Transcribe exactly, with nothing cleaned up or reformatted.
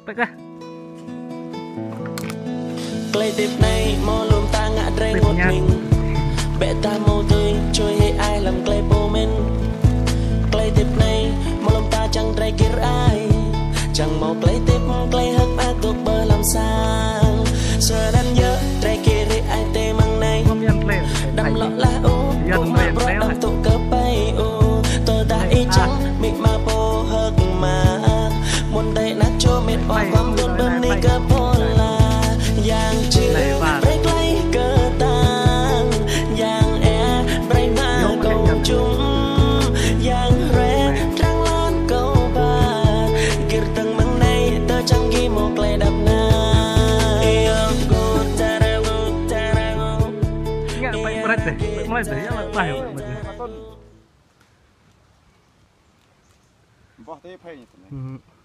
tất cả Play tiếp này mò lùm ta ngã rây một mình Bệ ta mô tươi chui hay ai làm clay bô mình Clay tiếp này mò lùm ta chẳng rây kia ai Chẳng màu clay tiếp clay hấp ác thuộc bờ làm sang Giờ đang nhớ rây kia rây ai tê mang này Đâm lọ lá ú cũng mà bó đâm tụ cơ bay ú Tôi ta ý trắng mị mà bô hớt mà Muốn đây nát chô mệt bỏ vắm đôn bơm ní cơ bô là Yang chiều break lấy cơ tăng Yang e break mà cầu chung Yang re trăng lót cầu bà Kir tầng măng này tớ chẳng ghi một lệ đập na Yêu cô ta ra ngô ta ra ngô Nggak, baik berat deh, mulai deh ya lah ya. Mbah teh phê như thế này.